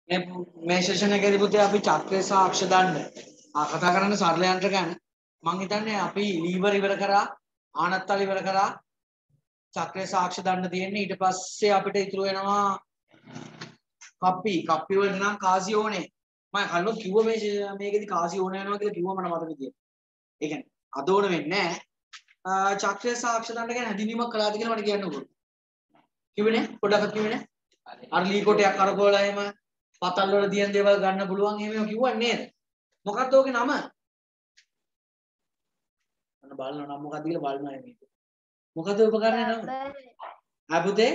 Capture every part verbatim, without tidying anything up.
මේ මේ සෙෂන් එකේදී පුතේ අපි චක්‍රය සහ අක්ෂ දණ්ඩ ආ කතා කරන්න සරල යන්ත්‍ර ගැන. මම හිතන්නේ අපි ලීවර් ඉවර කරා, ආනත්තල් ඉවර කරා, චක්‍රය සහ අක්ෂ දණ්ඩ තියෙන්නේ. ඊට පස්සේ අපිට ඉතුරු වෙනවා කප්පි. කප්පි වලට නම් කාසිය ඕනේ. මම කලින් කිව්ව මේ මේකෙදි කාසිය ඕනේ වෙනවා කියලා කිව්වා මට මතක තියෙනවා. ඒ කියන්නේ අද ඕන වෙන්නේ නැහැ. චක්‍රය සහ අක්ෂ දණ්ඩ ගැන හැඳින්වීමක් කළාද කියලා මට කියන්නකෝ. කිව්වනේ පොඩ්ඩක් කිව්වනේ. අර ලී කොටයක් කරකවලා එහෙම පතල් වල තියෙන දේවල් ගන්න පුළුවන් එහෙම කිව්වන්නේ නේද? මොකක්ද ඔගේ නම? අන්න බලන්න නම් මොකක්ද කියලා බලන්න මේක. මොකද උපකරණේ නම? ආ පුතේ?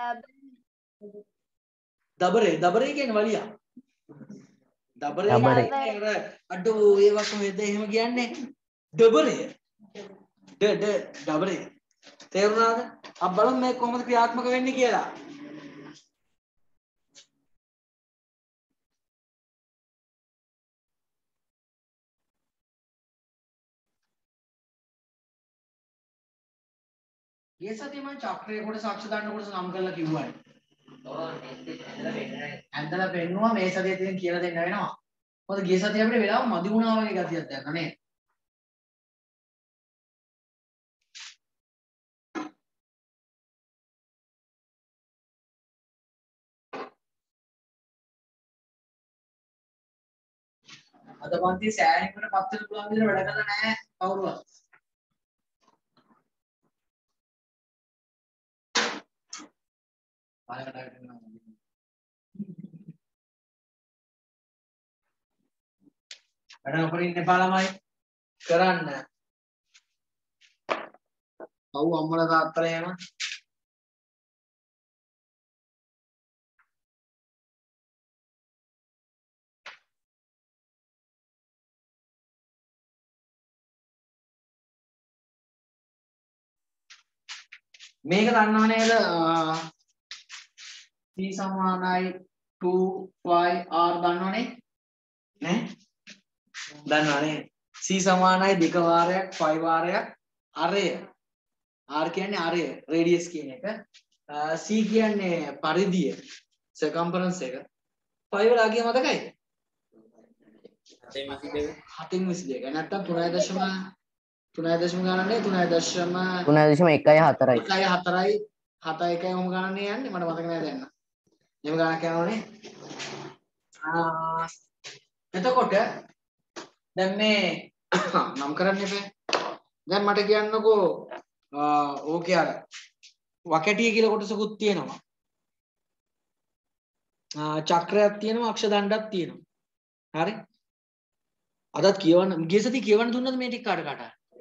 දබරේ. දබරේ කියන්නේ වලියා. දබරේ කියන්නේ අඩෝ ඒවක් කොහෙද එහෙම කියන්නේ? දබරේ. ද ද දබරේ. තේරුණාද? අපි බලමු මේක කොහොමද ක්‍රියාත්මක වෙන්නේ කියලා. ये सत्य मैं चक्रे कोड साक्ष दंड कोड නම් කරලා කිව්වනේ. ඇන්දලා පෙන්නුවා මේ සතියේ තියෙන කියලා දෙන්න වෙනවා. මොකද ගිය සතියේ අපිට වෙලාව මදි වුණා වගේ ගතියක් දැක්කා නේ. අද පන්ති සෑහෙනකට පත් වෙන පුළුවන් විදිහට වැඩ කරලා නැහැ කවුරුවත්. බලකට කරනවා. වැඩ නොකර ඉන්න එපා ළමයි. කරන්න. ඔව් අම්මලා තාත්තලා එහෙම. මේක දන්නව නේද? C සමානයි two y r දන්නවනේ නේ? දන්නවනේ. C සමානයි දෙක වාරයක් five වාරයක් අරය. r කියන්නේ අරය රේඩියස් කියන එක. C කියන්නේ පරිධිය circumference එක. five වල ආගිය මතකයි? හතෙන් විසි දෙක. නැත්තම් තුනයි දශම තුනයි දශම ගණනේ තුනයි දශම තුනයි දශම එකයි හතරයි. එකයි හතරයි හත එකයි ඔහොම ගණනේ යන්නේ මට මතක නෑ දැන්. එහෙම ගණනක් යනවනේ. ආ එතකොට දැන් මේ නම් කරන්න එපා. දැන් මට කියන්නකෝ ඕකේ අර වකැටිය කියලා කොටසකුත් තියෙනවා. චක්‍රයක් තියෙනවා අක්ෂ දණ්ඩක් තියෙනවා. හරි? අදත් කියවන්න ගිය සතියේ කියවන්න දුන්නද මේ ටික කාට කාට?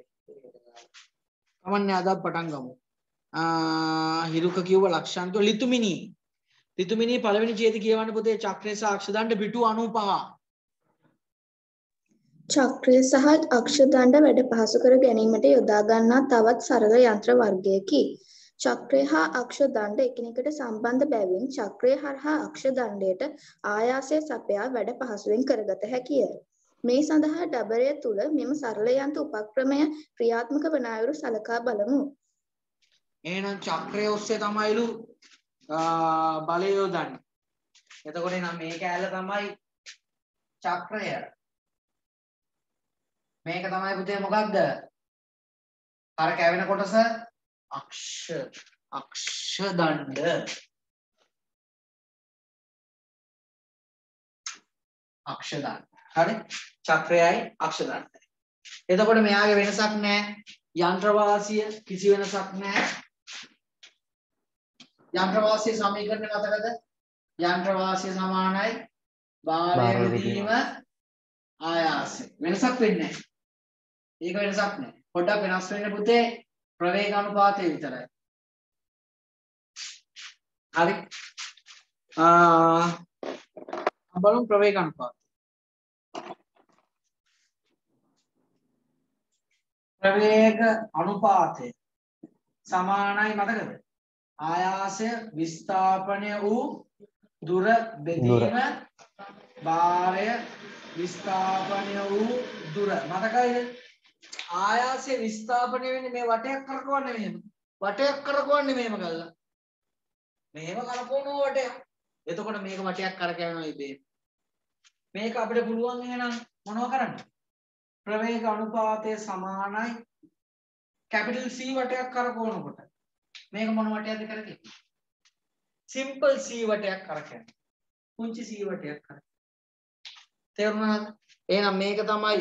කමන්නේ අදත් පටන් ගමු. ආ හිරුක කිව්ව ලක්ෂාන්ත ලිතුමිනි. ලිතුමිනි පළවෙනි ඡේදය කියවන්න පුතේ චක්‍රය සහ අක්ෂ දණ්ඩ පිටු අනූපහ. චක්‍රය සහ අක්ෂ දණ්ඩ වැඩ පහසු කර ගැනීමට යොදා ගන්නා තවත් සරල යන්ත්‍ර වර්ගයකි. චක්‍රය හා අක්ෂ දණ්ඩ එකිනෙකට සම්බන්ධ බැවින් චක්‍රය හරහා අක්ෂ දණ්ඩයට ආයාසය සපයා වැඩ පහසුවෙන් කරගත හැකිය. මේ සඳහා ඩබරය තුල මෙම සරල යන්ත්‍ර උපක්‍රමය ක්‍රියාත්මක වන අයුරු සලකා බලමු. එහෙනම් චක්‍රය ඔස්සේ තමයිලු බලය යොදන්නේ. එතකොට නම් මේ කැලේ තමයි චක්‍රය. මේක තමයි පුතේ මොකක්ද? අර කැවෙන කොටස අක්ෂ අක්ෂ දණ්ඩ. අක්ෂ දණ්ඩ. හරි? චක්‍රයයි අක්ෂ දණ්ඩයි. එතකොට මෙයාගේ වෙනසක් නැහැ. යන්ත්‍ර වාසිය කිසි වෙනසක් නැහැ. යන්ත්‍ර වාසිය සමීකරණය මතකද? යන්ත්‍ර වාසිය සමානයි භාරය විදීම ආයාසය. වෙනසක් වෙන්නේ නැහැ. ඒක වෙනසක් නැහැ. පොඩ්ඩක් වෙනස් වෙන්නේ පුතේ ප්‍රවේග අනුපාතය විතරයි. හරි. ආ බලමු ප්‍රවේග අනුපාතය. ප්‍රවේග අනුපාතය සමානයි මතකද? ආයාසය විස්ථාපනය වූ දුර බෙදීම භාරය විස්ථාපනය වූ දුර මතකයිද? ආයාසය විස්ථාපනය වෙන්නේ මේ වටයක් කරකවන්නේ මෙහෙම. වටයක් කරකවන්නේ මෙහෙම කළා. මෙහෙම කරකවන වටයක්. එතකොට මේක වටයක් කරකැවෙනවා ඉබේ. මේක අපිට පුළුවන් එහෙනම් මොනව කරන්න? ප්‍රවේග අනුපාතය සමානයි කැපිටල් C වටයක් කරකවනකොට. මේක මොන වටයක්ද කරකෙන්නේ? Simple C වටයක් කරකැවෙන. පුංචි C වටයක් කරකැවෙන. තේරුණාද? එහෙනම් මේක තමයි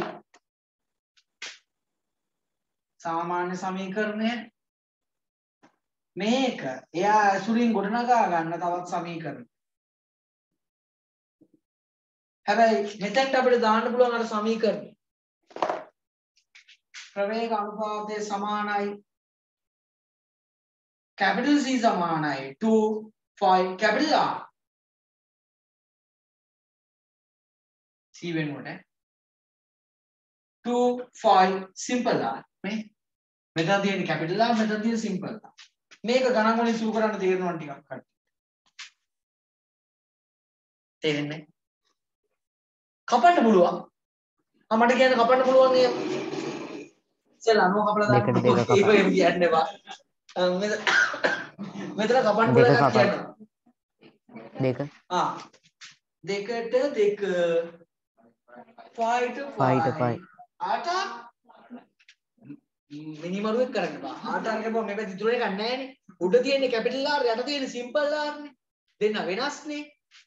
සාමාන්‍ය සමීකරණය. මේක එයා ඇසුරින් ගොඩනගා ගන්න තවත් සමීකරණ. හැබැයි මෙතෙන්ට අපිට දාන්න පුළුවන් අර සමීකරණ. ප්‍රවේග අනුපාතය සමානයි capital C සමානයි two five capital R. C වෙනුවට two five simple R. මේ මෙතන තියෙන capital R මෙතන තියෙන simple R. මේක ගණන් වලින් සුළු කරන්න තේරෙනවා ටිකක් හරි. තේරෙන්නේ? කපන්න පුළුවන්. ආ මට කියන්න කපන්න පුළුවන් නේ. ඉතින් අනුව කපලා දාන්න. ඒක කියන්නේ බා. මෙතන මෙතන කපන්න පුළුවන් එකක් කියනවා. දෙක. ආ දෙකට දෙක five to five. ආට මිනිමරුවෙක් කරන්න බා. ආට අරගෙන මේ පැත්තේ ඉතුරු එකක් නැහැ නේ. උඩ තියෙන්නේ capital R යට තියෙන්නේ simple R නේ. දෙන්න වෙනස්නේ.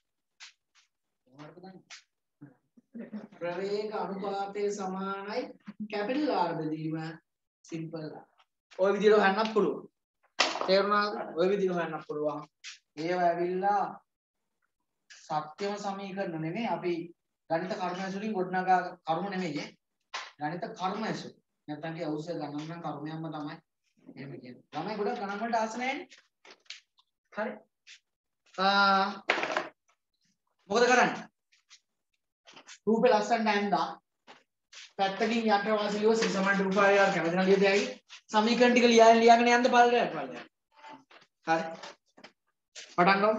ප්‍රවේග අනුපාතය සමානයි capital R බෙදීම simple R. ඔය විදිහට හොයන්නත් පුළුවන්. තේරුණාද? ඔය විදිහට හොයන්නත් පුළුවන්. ඒව ඇවිල්ලා සත්‍යම සමීකරණ නෙමෙයි අපි ගණිත කර්ම ඇසුරින් ගොඩනගා කර්ම නෙමෙයි ඈ. ගණිත කර්ම ඇසුර. නැත්නම් කිය අවශ්‍ය ගණන් නම් කර්මයක්ම තමයි. එහෙම කියන්නේ. ළමයි ගොඩක් ගණන් වලට ආස නැහැනේ. හරි. ආ මොකද කරන්නේ? රූපේ ලස්සනට ඇඳා පැත්තකින් යන්ත්‍ර වාසිලියව සමාන රූපාවලිය කැමති නම් ලියද ඇයි සමීකරණ ටික ලියාගෙන ලියාගෙන යන්න පල්ලයට පල්ලයට. හරි. පටන් ගමු.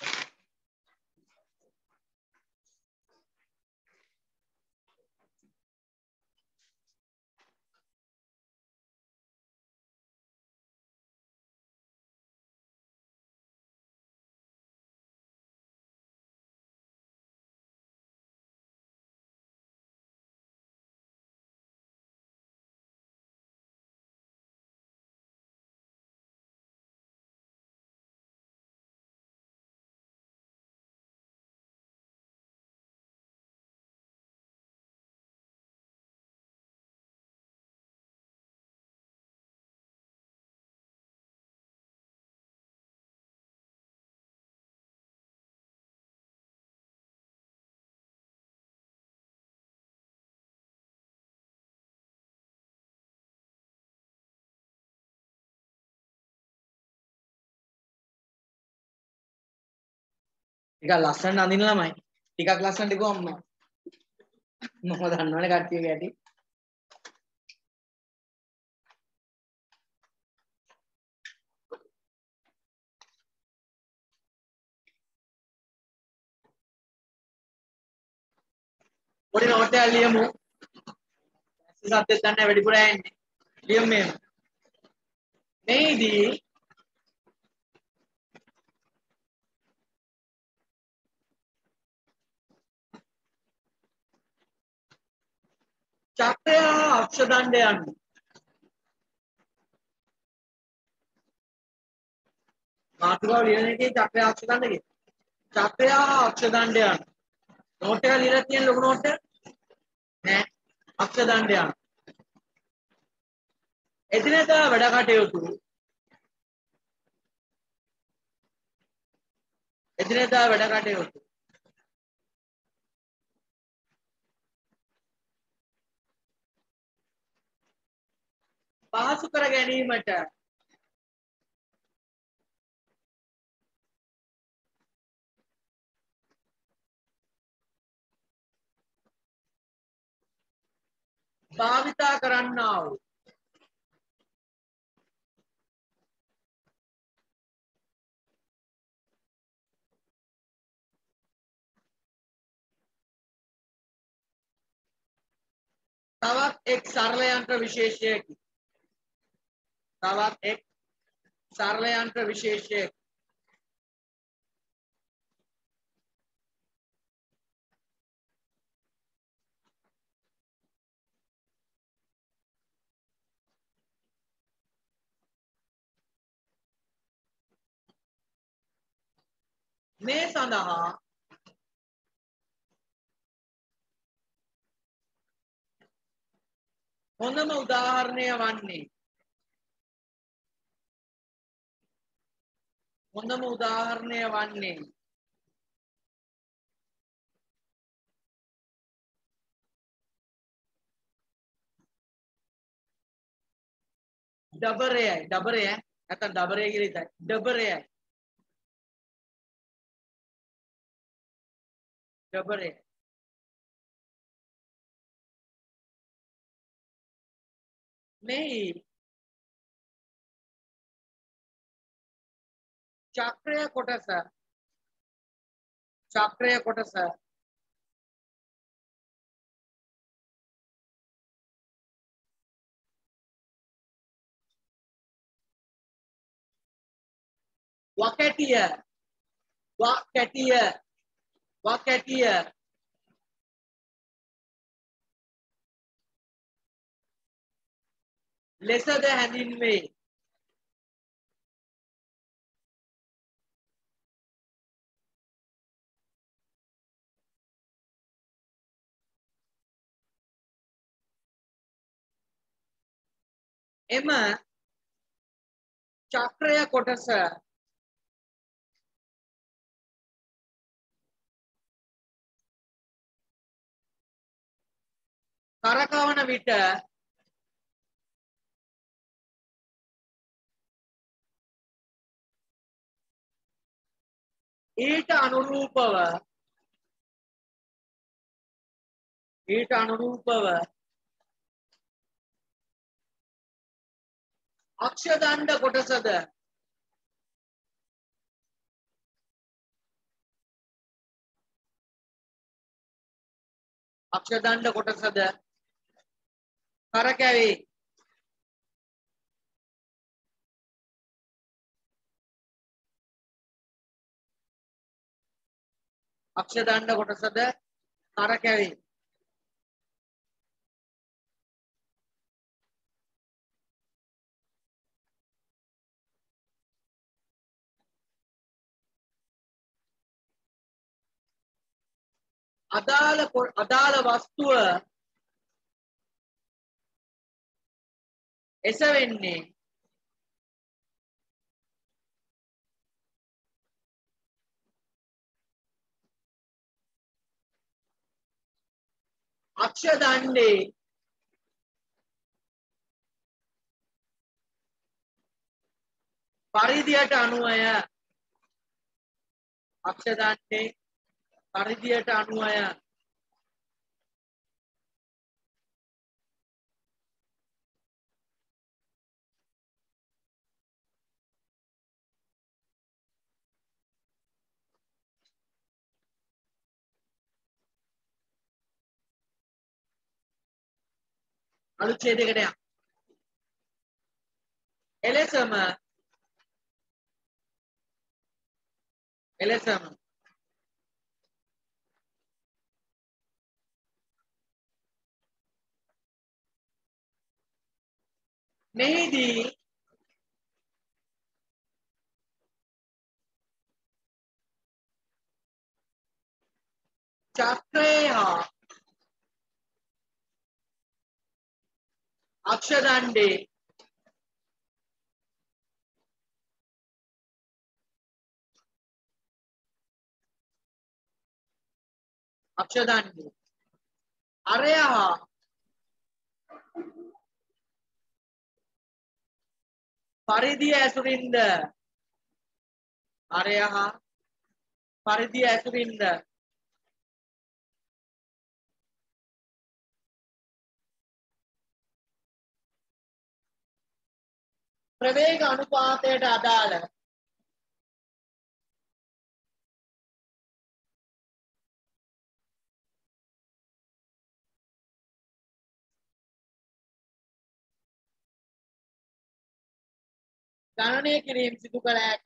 ටිකක් ලස්සනට අඳින ළමයි. ටිකක් ලස්සනට ගිහුවම මම දන්නවනේ කට්ටියගේ ඇටි. පොඩි නෝට් එකක් ලියමු. සත්‍යයක් ගන්න වැඩිපුර ඇන්නේ. ලියමු මේ. මේදී චක්‍රය හා අක්ෂ දණ්ඩයන් මාතෘකාව ලියන එකේ චක්‍රය අක්ෂ දණ්ඩ කිය. චක්‍රය හා අක්ෂ දණ්ඩයන් නෝට් එක ලියලා තියෙන ලොකු නෝට් එක නෑ අක්ෂ දණ්ඩයන් එදිනෙදා වැඩ කටයුතු එදිනෙදා වැඩ කටයුතු පහසු කර ගැනීමට භාවිතා කරන්නා වූ තවත් එක් සරල යන්ත්‍ර විශේෂයකි. තවත් එක් සරල යන්ත්‍ර විශේෂයකි. මේ සඳහා හොඳම උදාහරණය වන්නේ හොඳම උදාහරණය වන්නේ ඩබරයයි ඩබරය නැත්නම් ඩබරය කියලා ඉතින් ඩබරයයි ඩබරය මේ චක්‍රය කොටස චක්‍රය කොටස වකැටිය වකැටිය වකැටිය ලෙසද හැඳින්වේ. එම චක්‍රය කොටස කරකවන විට ඊට අනුරූපව ඊට අනුරූපව අක්ෂ දණ්ඩ කොටසද අක්ෂ දණ්ඩ කොටසද කරකැවේ. අක්ෂ දණ්ඩ කොටසද කරකැවේ. අදාළ අදාළ වස්තුව එසවෙන්නේ අක්ෂ දණ්ඩේ පරිධියට අනුවය. අක්ෂ දණ්ඩේ පරිධියට අනුවය. අනුච්ඡේදයකට යන්න. එලෙසම එලෙසම මෙහිදී චක්‍රය හා අක්ෂ දණ්ඩේ අක්ෂ දණ්ඩේ අරය හා පරිධිය ඇසුරින්ද අරය හා පරිධිය ඇසුරින්ද ප්‍රවේග අනුපාතයට අදාළ ගණනය කිරීම සිදු කළ හැක.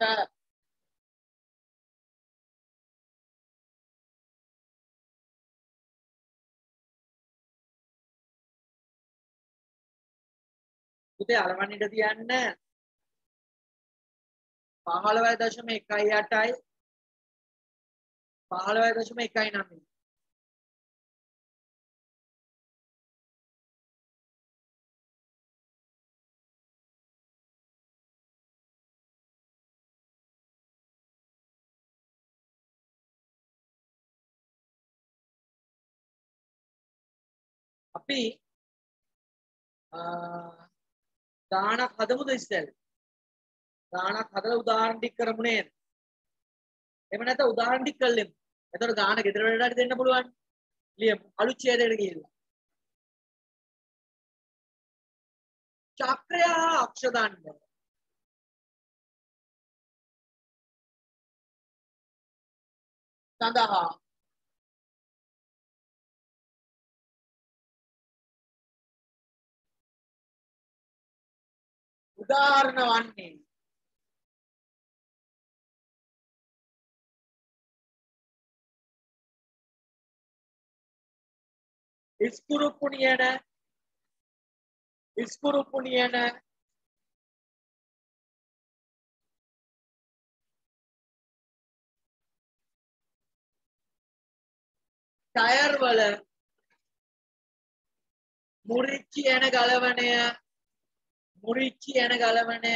පුතේ අරවන්න ඉඳ තියන්න පහළොවයි දශම එකයි අටයි පහළොවයි දශම එකයි නවය. අපි ගානක් හදමුද ඉස්සෙල්ලා? ගානක් හදලා උදාහරණ ටික කරමු නේද? එහෙම නැත්නම් උදාහරණ ටික කළෙමු. එතකොට ගාන ගෙදර වැඩට දෙන්න පුළුවන්. ලියමු. අලුත් ඡේදයට ගිහිල්ලා. චක්‍රය හා අක්ෂ දණ්ඩ. සඳහා උදාහරණ වන්නේ ඉස්කුරුප්පු නියන ඉස්කුරුප්පු නියන ටයර් වල මුරිච්චි යන ගලවණය මුරිච්චි යන ගලවණය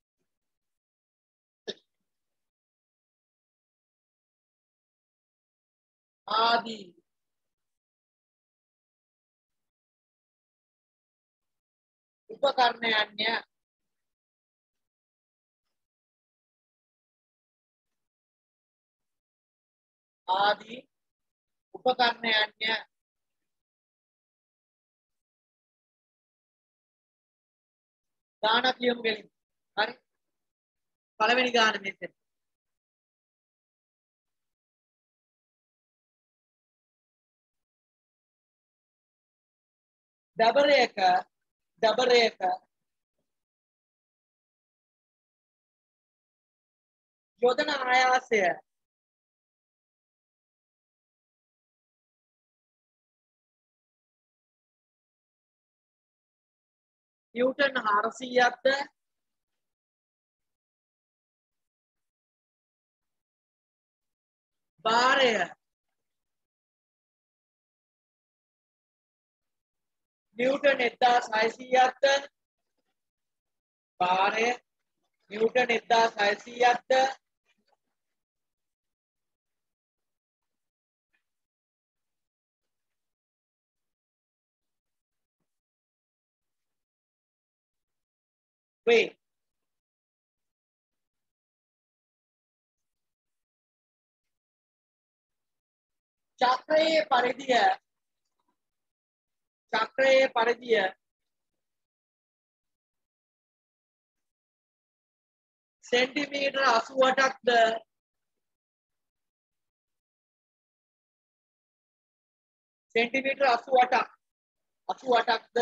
ආදී උපකරණයන්ය. ආදී උපකරණයන්ය. ගානක් ලියමු ගෙලින්. හරි. පළවෙනි ගාන මෙතන. දබරයක දබරයක යොදන ආයාසය නිව්ටන් හාරසීයක්ද භාරය නිව්ටන් එක්දාස් හයසීයක්ද භාරය නිව්ටන් එක්දාස් හයසීයක්ද වේ. චක්‍රයේ පරිධිය චක්‍රයේ පරිධිය සෙන්ටිමීටර අසූඅටක්ද සෙන්ටිමීටර අසූඅටක් අසූඅටක්ද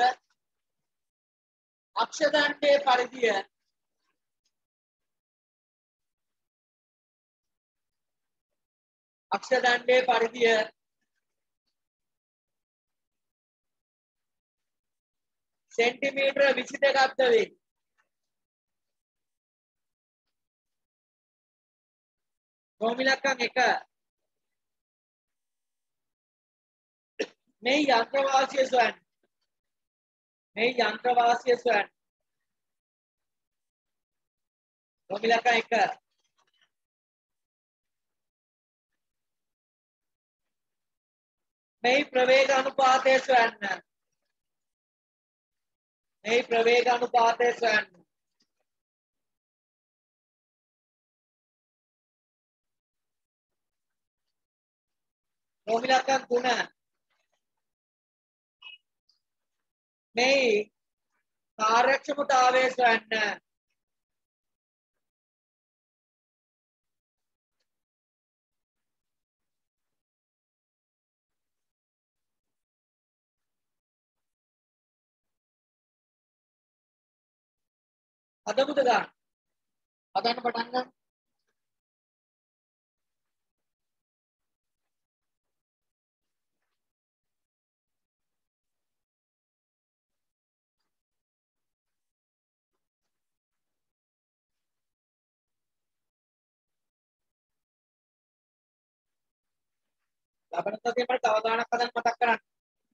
අක්ෂ දණ්ඩයේ පරිධිය අක්ෂ දණ්ඩයේ පරිධිය සෙන්ටිමීටර විසි දෙකක්ද වේ. භූමිලක්කම් එක මේ යන්ත්‍ර වාසිය සොයන්න. මේ යන්ත්‍ර වාසිය සොයන්න. භූමිලක්කම් එක මේ ප්‍රවේග අනුපාතය සොයන්න. මේ ප්‍රවේග අනුපාතය සොයන්න. භූමිලක්කම් තුන මේ කාර්යක්ෂමතාවය සොයන්න. හදමුද ගන්න. හදන්න පටන් ගන්න. ලබන සතියේ මට තව ගානක් හදන්න මතක් කරන්න.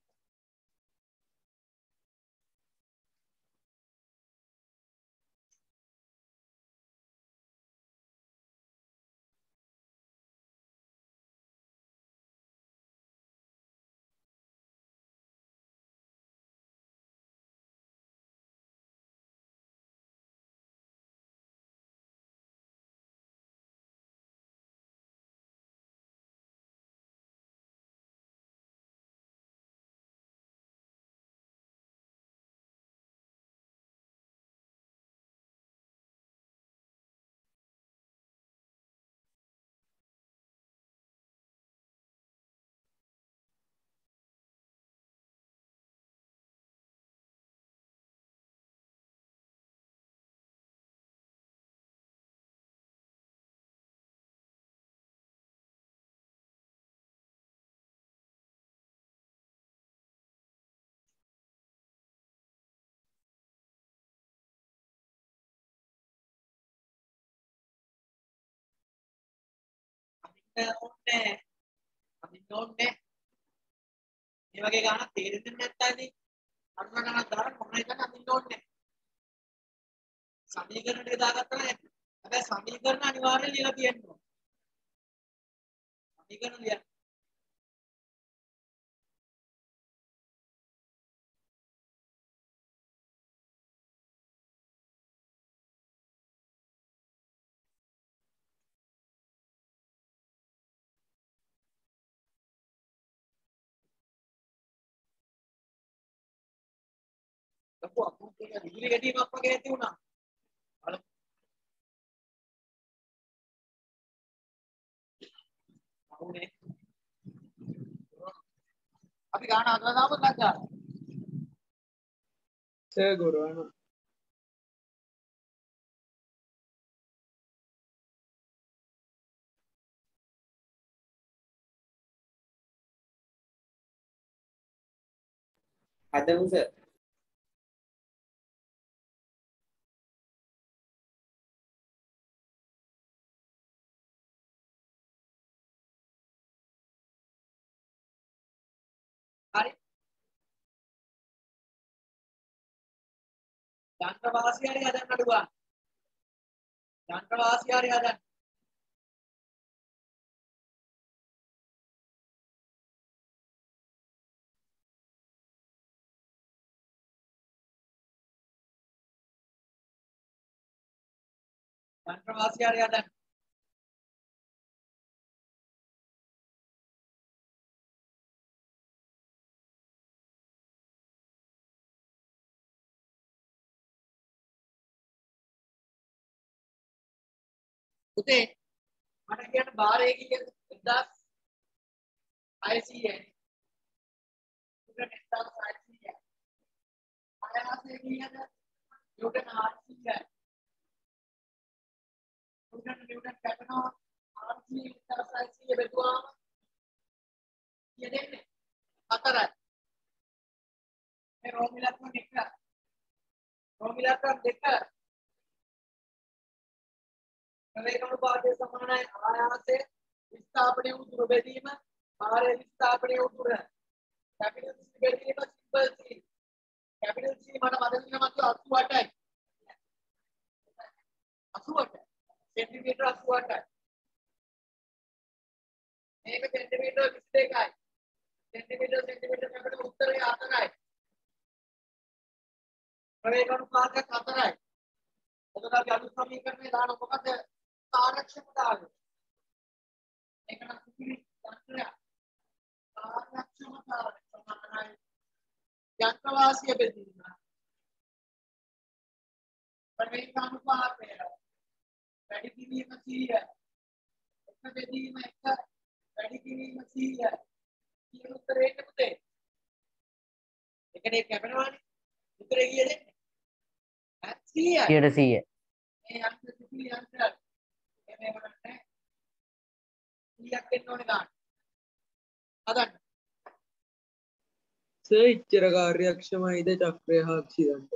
ඕනේ අදින්න ඕනේ මේ වගේ ගානක් තේරෙන්නේ නැත්නම් ඉතින් අන්න ගණන් දාලා කොහොමද හිතන්නේ අදින්න ඕනේ සමීකරණ ටික දාගත්තා නේද හැබැයි සමීකරණ අනිවාර්යයෙන් ලියලා තියෙන්න ඕනේ සමීකරණ ලියන්න අපු අපු කියන විදුලි ගැටීමක් වගේ ඇති වුණා බලමු අහුනේ අපි ගාන අදලා දාමු ලංකා සර් ගුරුවරයා හදමු සර් හරි යන්ත්‍ර වාසිය හරි හදන්න අඩුවා යන්ත්‍ර වාසිය හරි හදන්න යන්ත්‍ර වාසිය හරි හදන්න පුතේ මට කියන්න බාරේ කීයද එක්දාස් හයසීයයි නිව්ටන් එක්දාස් හයසීයයි ආයාසය කීයද නිව්ටන් හාරසීයයි නිව්ටන් නිව්ටන් කැපෙනවා හාරසීය එක්දාස් හයසීය බෙදුවාම කීයද එන්නේ හතරයි මේ රෝමිලත්ම එක රෝමිලත්ම දෙක වේගානුපාතය සමානයි ආයාසයේ විස්ථාපනය වූ දුර බෙදීම භාරයේ විස්ථාපනය වූ දුර කැපිටල් C බෙදීම සිම්පල් C කැපිටල් C මට මතක තියෙනවා අසූඅටයි අසූඅට සෙන්ටිමීටර අසූඅටයි මේක සෙන්ටිමීටර විසි දෙකයි සෙන්ටිමීටර සෙන්ටිමීටර කැපිටල් උත්තරය හතරයි වේගානුපාතය හතරයි එතකොට අපි අලුත් සමීකරණය දාන මොකද කාර්යක්ෂමතාවය ඒක නම් සුපිරි යන්ත්‍රයක් කාර්යක්ෂමතාවය සමානයි යන්ත්‍ර වාසිය බෙදීම වේගානුපාතය වැඩි කිරීම සීය එක බෙදීම එක වැඩි කිරීම සීය කියන උත්තරේ එන්නේ පුතේ එකනේ කැපෙනවානේ උත්තරේ කීයද ඈ සීයයි සියයට සීය මේ යන්ත්‍ර සුපිරි යන්ත්‍රයක් මේ වලට සීයක් දෙන්න ඕනේ ගන්න හදන්න සර් ඉච්චර කාර්යක්ෂමයිද චක්‍රය හා අක්ෂිදන්ත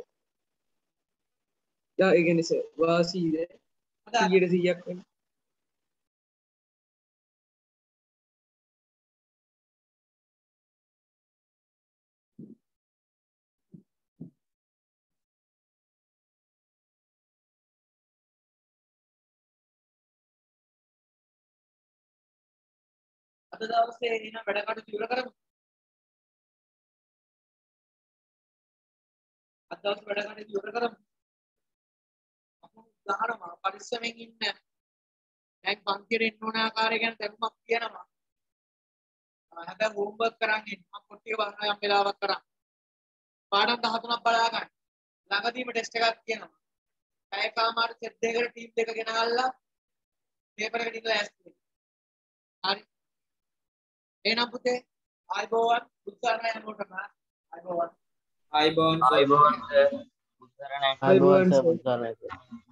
යා ඒ කියන්නේ සර් වාසීද සීයට සීයක් වෙන අද දවසේ එන වැඩ කටයුතු ඉවර කරමු. අද දවසේ වැඩ කටයුතු ඉවර කරමු. අපි උදාහරණ පරිස්සමෙන් ඉන්න. දැන් පන්තියට එන්න ඕන ආකාරය ගැන දැනුමක් කියනවා. හැබැයි හෝම්වර්ක් කරන් ඉන්න. මම පොට්ටිය බලනවා යම් වෙලාවක් කරන්. පාඩම් දහතුනක් බලා ගන්න. ළඟදීම ටෙස්ට් එකක් කියනවා. පැයකමාර සෙට් දෙකකට ටීම් දෙක ගෙනල්ලා පේපර් එකට ඉඳලා ඇස්ති වෙන්න. හරි. එහෙනම් පුතේ ආයිබෝවන් බුද්ධාරණය යනකොට ආයිබෝවන් ආයිබෝන් ආයිබෝන් සර්. බුද්ධාරණය. ආයිබෝන් සර්. සර්. බුද්ධාරණය.